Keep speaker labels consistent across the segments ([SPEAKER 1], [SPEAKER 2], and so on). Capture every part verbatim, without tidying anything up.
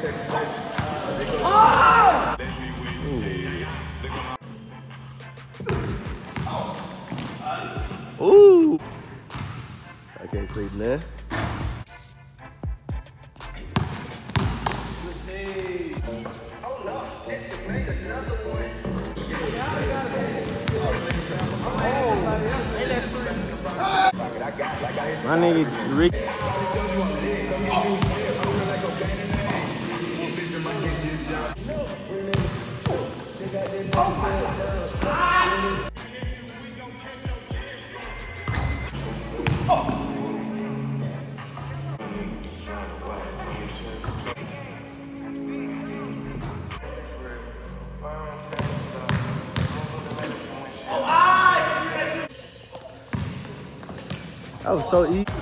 [SPEAKER 1] Oh! Ooh! I can't sleep now. My nigga Rick. That was so easy.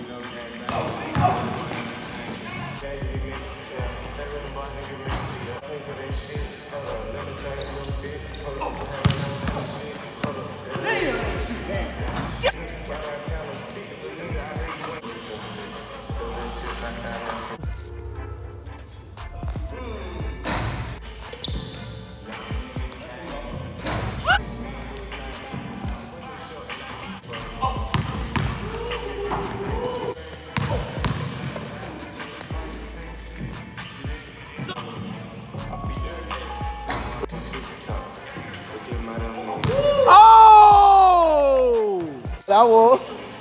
[SPEAKER 1] Oh! That was.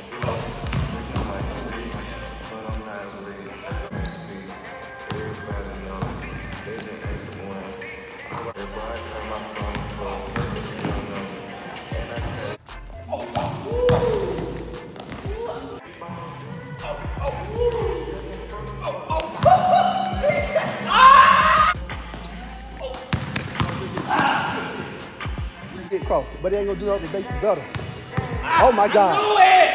[SPEAKER 1] Get crossed, but they ain't gonna do nothing to make you better. Oh my God. I knew it!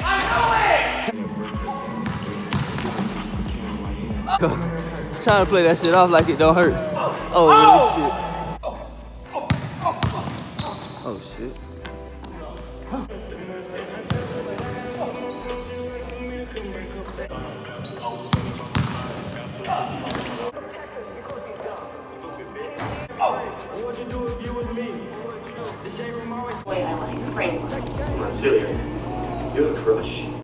[SPEAKER 1] I knew it!
[SPEAKER 2] Trying to play that shit off like it don't hurt. Oh,
[SPEAKER 1] Oh!
[SPEAKER 2] shit. Oh shit.
[SPEAKER 3] Wait, I like framework.
[SPEAKER 4] Celia, you're a crush.